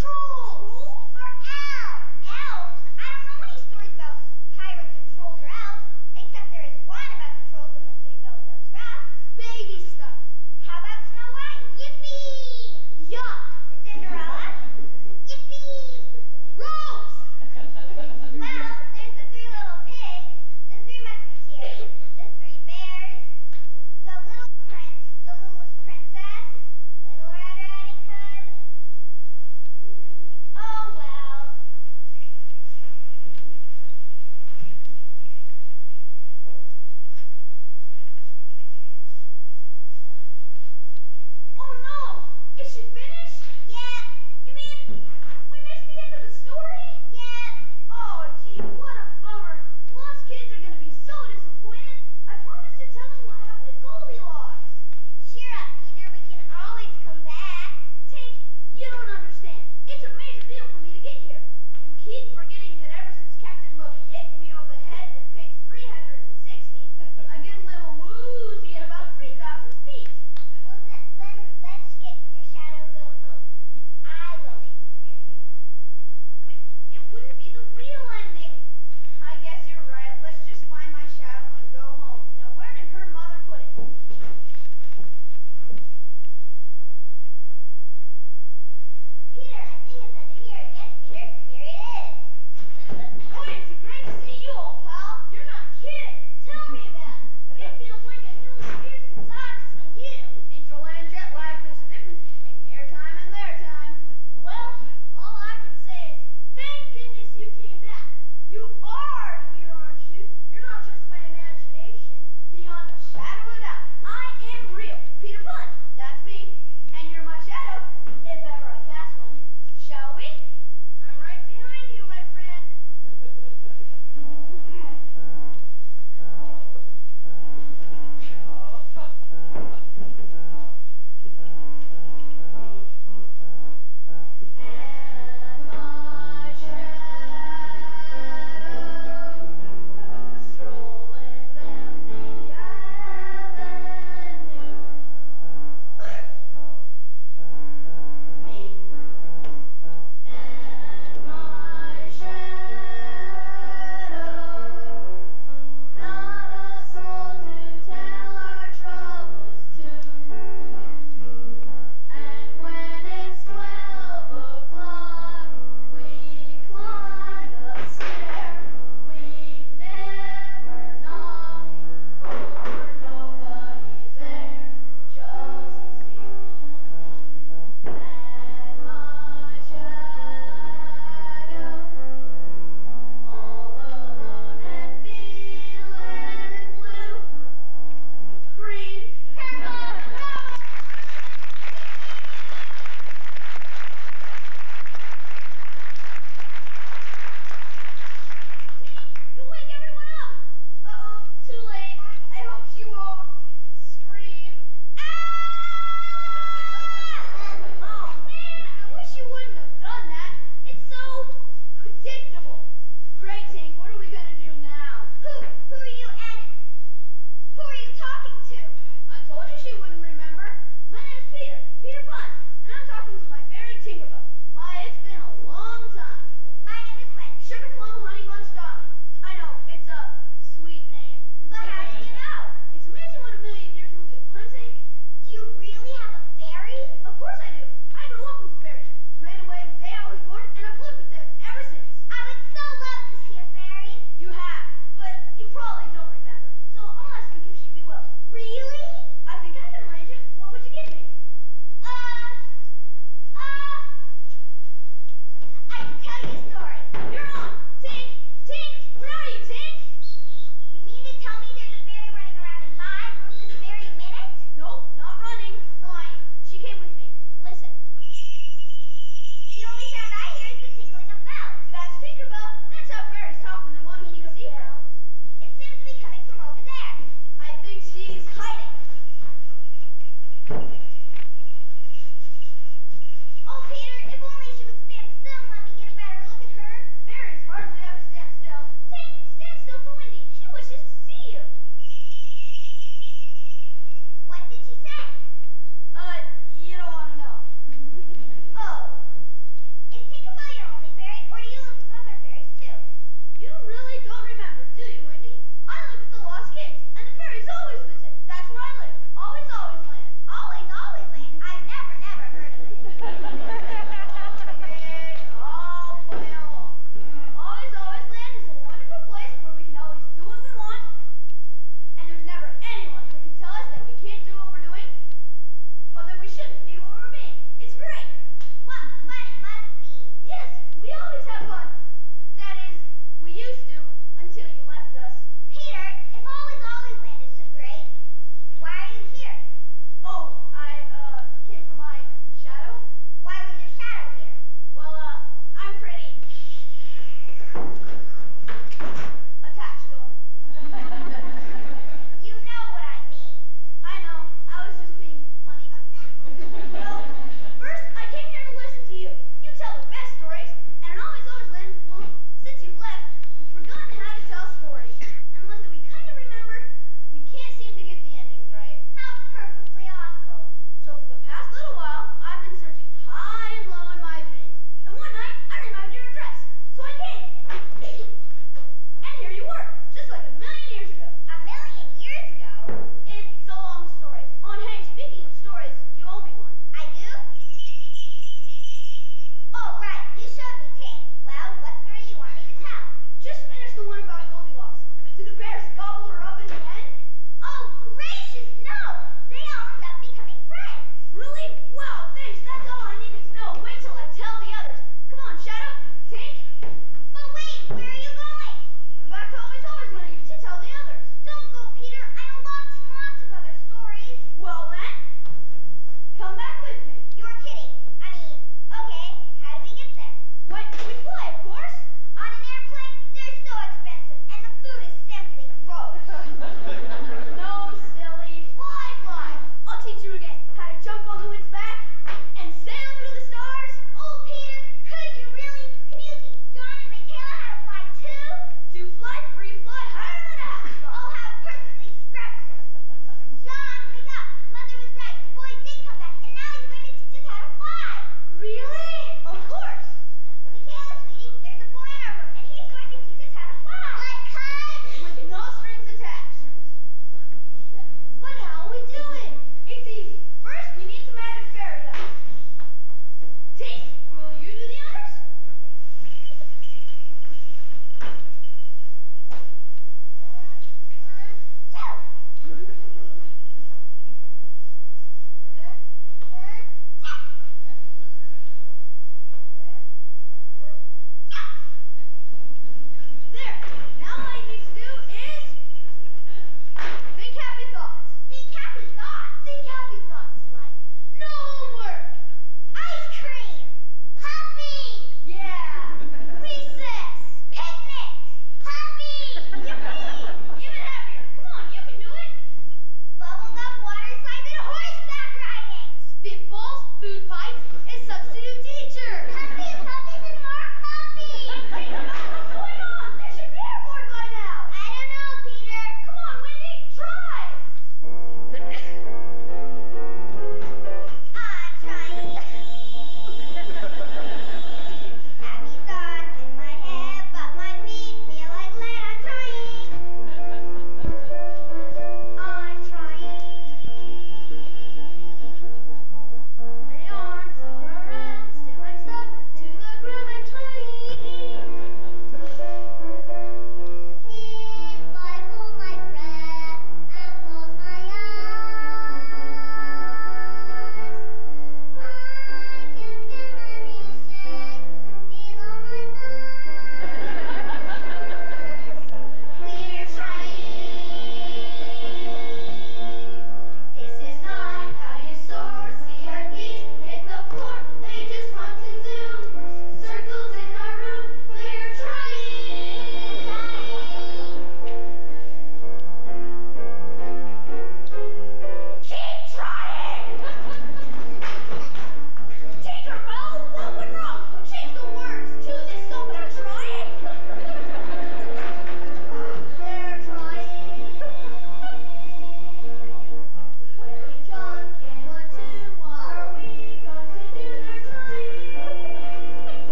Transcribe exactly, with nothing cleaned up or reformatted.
Trolls or elves? Elves? I don't know any stories about pirates or trolls or elves, except there is one about the trolls in the Three Villages Rough. Baby stuff. How about Snow White? Yippee! Yuck. Cinderella? Yippee! Rose. Well, there's the Three Little Pigs, the Three Musketeers, the Three Bears, the Little Prince, the Littlest Princess, Little Red Riding Hood. Hmm, oh well. Oh no! Is she finished? Yep, You mean we missed the end of the story? yep. Oh, gee, what a bummer. The lost kids are gonna be so disappointed. I promised to tell them what happened to Goldilocks. Cheer up, Peter. We can always come back. Tink, you don't understand. It's a major deal for me to get here. You keep forgetting that ever since Captain Hook hit me over the head with page three hundred sixty, I get a little woozy at about three thousand feet. Well, then, then let's get your shadow and go home. I will make the ending. But it wouldn't be the real ending. I guess you're right. Let's just find my shadow and go home. Now, where did her mother put it? Peter, I think it's under here. Yes, Peter, here it is. Boy, it's great to see you, old pal. You're not kidding. Tell me about it. It feels like a million years since I've seen you. Interland jet lag. There's a difference between your time and their time. Well, all I can say is thank goodness you came back. You are here, aren't you? You're not just my imagination. Beyond a shadow of a doubt, I am real. Peter Pan, that's me. And you're my shadow, if ever I cast one. Shall we? I'm right behind you, my friend. And my shadow strolling down the avenue. Me and my shadow, not a soul to tell our troubles to. And when it's twelve o'clock, we climb the stair. We never knock, for nobody's there, just me and my shadow, all alone and feeling blue, green, purple, you wake everyone up. Uh-oh, too late. I hope she won't scream. Oh man, I wish you wouldn't have done that. It's so predictable. Great, Tank. What are we gonna do now? Who? Who are you and who are you talking to? I told you she wouldn't remember. My name's Peter, Peter Pan, and I'm talking to my fairy Tinkerbell. My, it's been a long time. My name is Gwen. Sugar plum honey bunch darling. I know it's a sweet name, But how did you know? it's amazing what a million years will do. Huh, Tank? Do you really have a fairy? Of course I do. I grew up with the fairies. Ran away the day I was born, and I've lived with them ever since. I would so love to see a fairy. You have, but you probably don't remember. So I'll ask Nick if she'd be well. Really? I think I can arrange it. What would you give me? Uh, uh, I can tell you a story. You're on. Tink, Tink, where are you, Tink? You mean to tell me there's a fairy running around in my room this very minute? Nope, not running, flying. She came with me. Listen, The only sound I hear is the tinkling of bells. that's Tinkerbell. That's how fairies talk when they want to keep a secret. Bells? It seems to be coming from over there. I think she's hiding.